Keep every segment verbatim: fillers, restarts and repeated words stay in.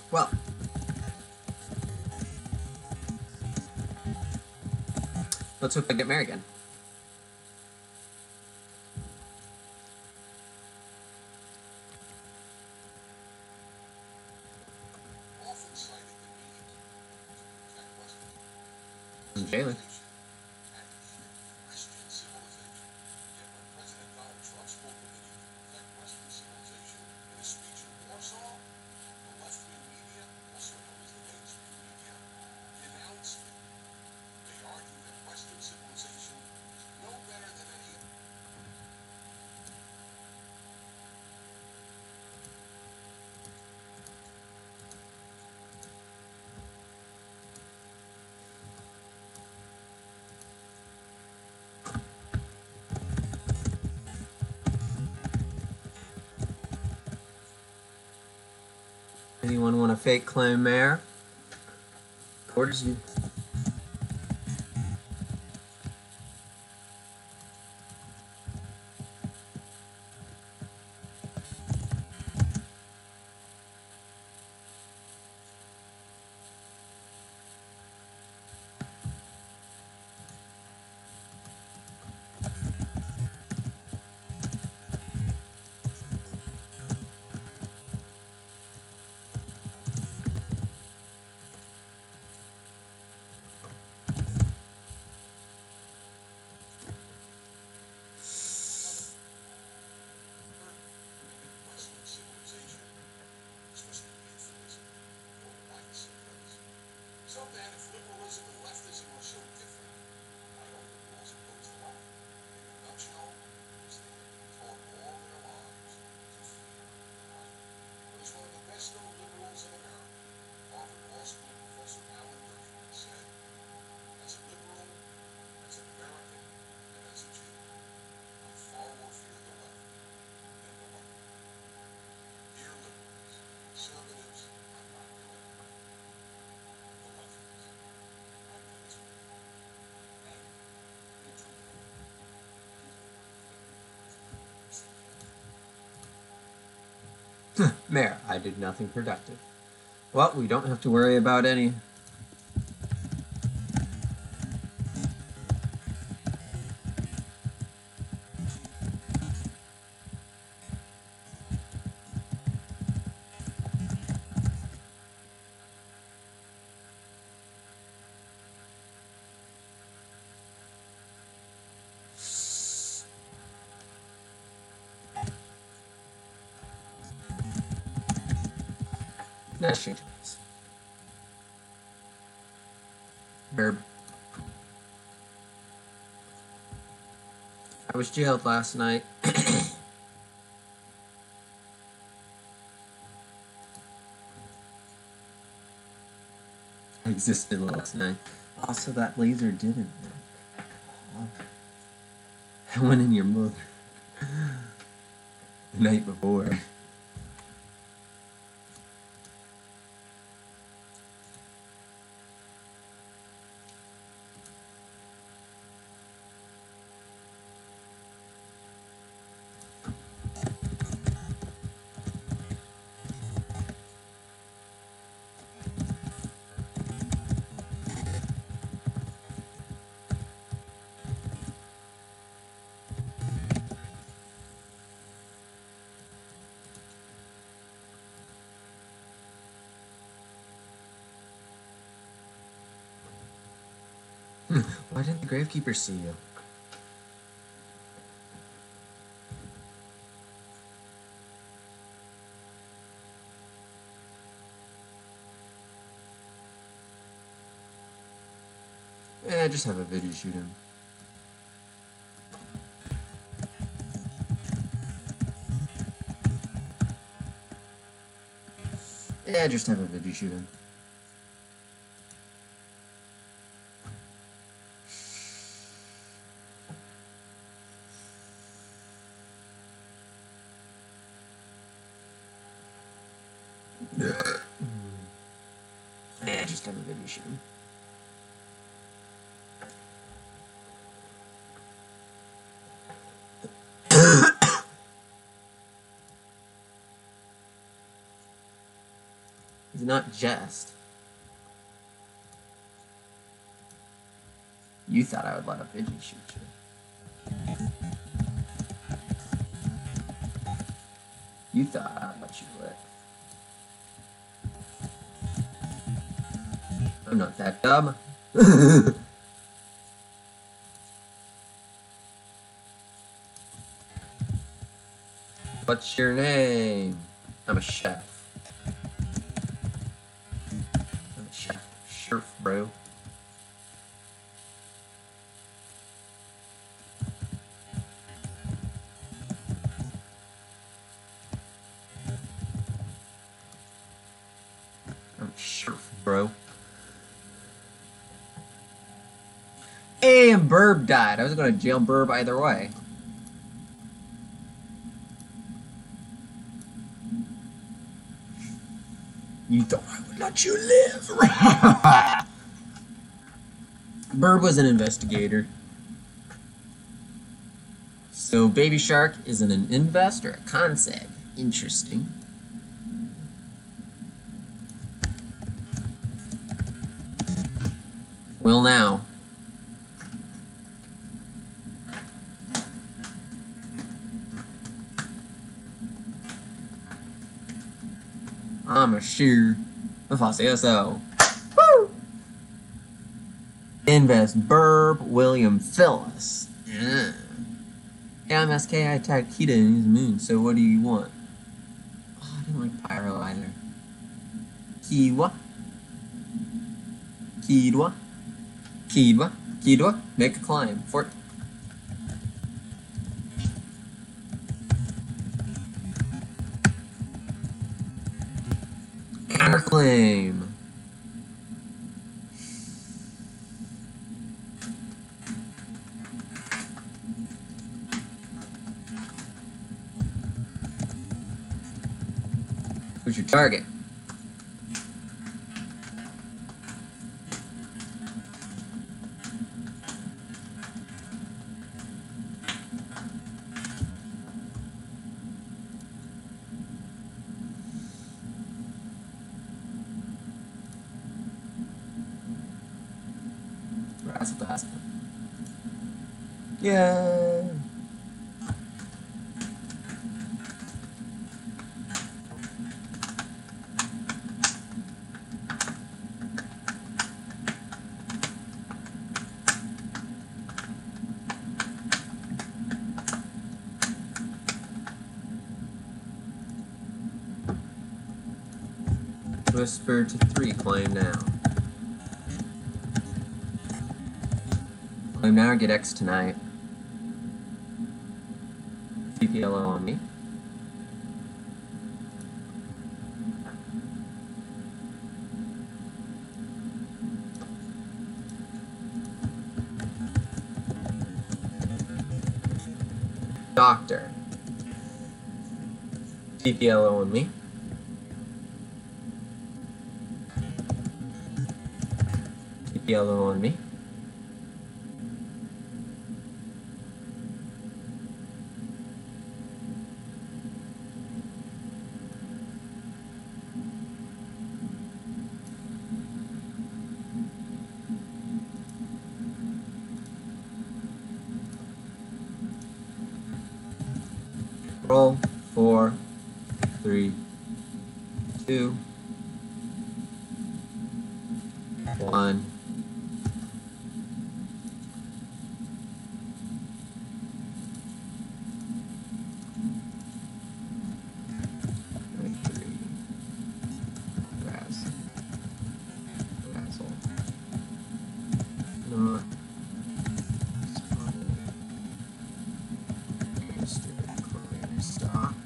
Well, let's hope I get married again. Jalen. Anyone want to fake claim mayor? Towards you. Mayor, I did nothing productive. Well, we don't have to worry about any. Nice change. Verb. I was jailed last night. I existed last night. Also, that laser didn't work. I went in your mother the night before. Why didn't the Gravekeeper see you? Eh, just have a video shoot him. Yeah, just have a video shoot him. Yeah, just have a video shoot him. He's not just. You thought I would let a pigeon shoot you. You thought I'd let you live. I'm not that dumb. What's your name? I'm a chef. I'm a chef. Chef, bro. I'm a chef, bro. Hey, and Burb died. I was gonna jail Burb either way. You thought I would let you live. Burb was an investigator. So Baby Shark is an, an invest or a concept. Interesting. Well now. I'm a sure if I say so. Woo! Invest Burb William Phyllis. Yeah. M S K I attacked Kita in his moon, so what do you want? Oh, I didn't like Pyro either. Kiwa. Kidwa. Kidwa. Kidwa. Make a climb. Fort. Counterclaim. Who's your target? Razzle-dazzle. Yeah. Whisper to three, claim now. Claim now or get X tonight. T P L O on me. Doctor. T P L O on me. T P L O on me. Roll. Four, three, two, one. Three. Razzle. Razzle. Not. Stock.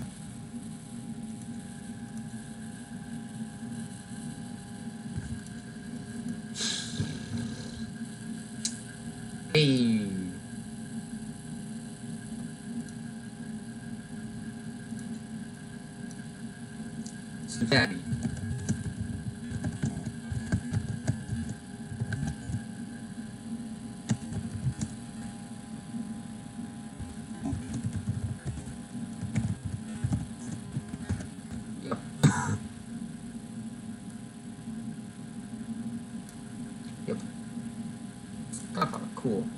Hey. So daddy. cool.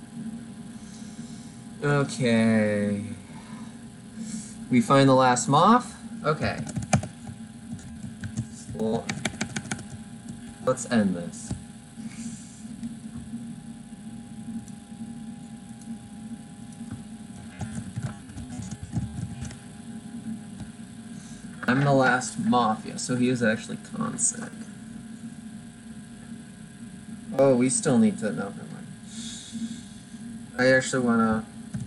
Okay. We find the last moth? Okay. Well, let's end this. I'm the last Mafia, so he is actually Consec. Oh, we still need to know. Never mind. I actually wanna.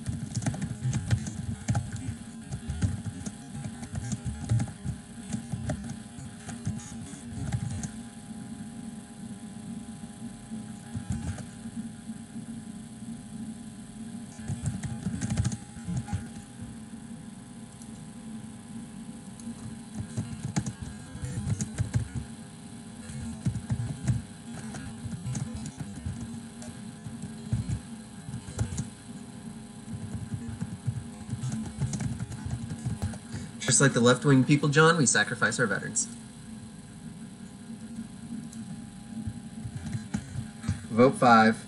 Just like the left-wing people, John, we sacrifice our veterans. Vote five.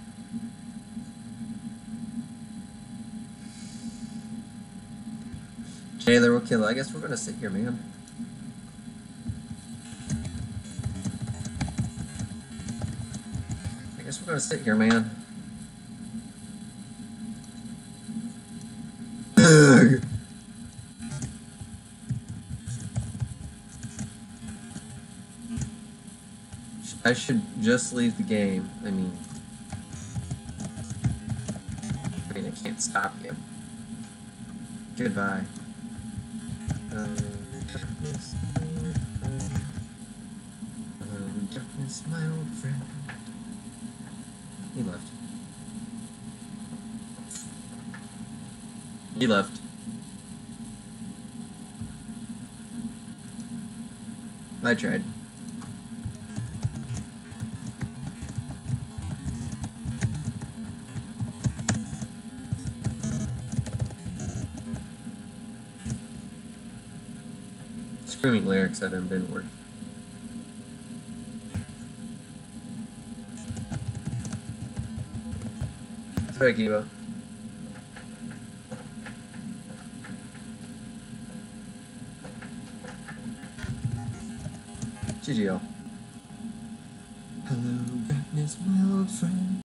Taylor will kill. I guess we're gonna sit here, man. I guess we're gonna sit here, man. I should just leave the game. I mean, I mean, I can't stop you. Goodbye. Um, darkness, um, darkness, my old friend. He left. He left. I tried. Screaming lyrics at him didn't work. Sorry, Kibo. G G L. Hello, darkness, my old friend.